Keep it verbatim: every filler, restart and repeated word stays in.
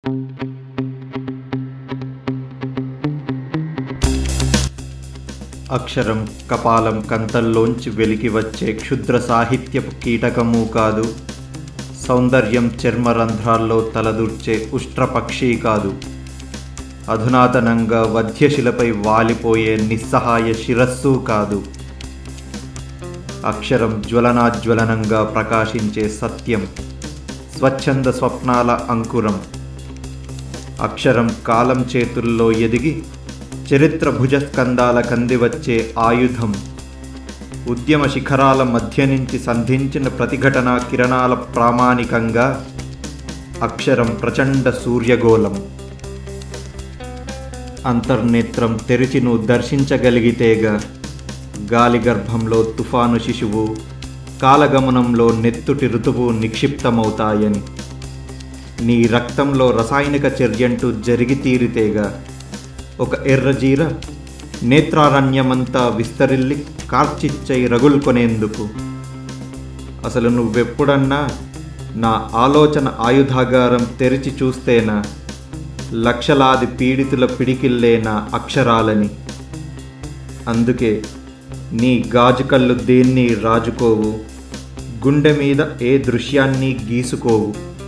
అక్షరం కపాలం కంతల్లోంచి వెలికి వచ్చే క్షుద్ర సాహిత్యపు కీటకమూ కాదు, సౌందర్యం చర్మరంధ్రాల్లో తలదూర్చే ఉష్ట్రపక్షి కాదు, అధునాతనంగా వధ్యశిలపై వాలిపోయే నిస్సహాయ శిరస్సు కాదు. అక్షరం జ్వలనాజ్వలనంగా ప్రకాశించే సత్యం, స్వచ్ఛంద స్వప్నాల అంకురం. అక్షరం కాలం చేతుల్లో ఎదిగి చరిత్ర భుజస్కందాల కందివచ్చే ఆయుధం, ఉద్యమ శిఖరాల మధ్య నుంచి సంధించిన ప్రతిఘటనా కిరణాల ప్రామాణికంగా అక్షరం ప్రచండ సూర్యగోళం. అంతర్నేత్రం తెరిచి నువ్వు దర్శించగలిగితేగా గాలి గర్భంలో తుఫాను శిశువు, కాలగమనంలో నెత్తుటి ఋతువు నిక్షిప్తమవుతాయని, నీ రక్తంలో రసాయనిక చర్యంటూ జరిగి తీరితేగా ఒక ఎర్రజీర నేత్రారణ్యమంతా విస్తరిల్లి కార్చిచ్చై రగుల్కొనేందుకు. అసలు నువ్వెప్పుడన్నా నా ఆలోచన ఆయుధాగారం తెరిచి చూస్తేనా లక్షలాది పీడితుల పిడికిల్లే నా అక్షరాలని. అందుకే నీ గాజు కళ్ళు దేన్ని రాజుకోవు, గుండె మీద ఏ దృశ్యాన్ని గీసుకోవు.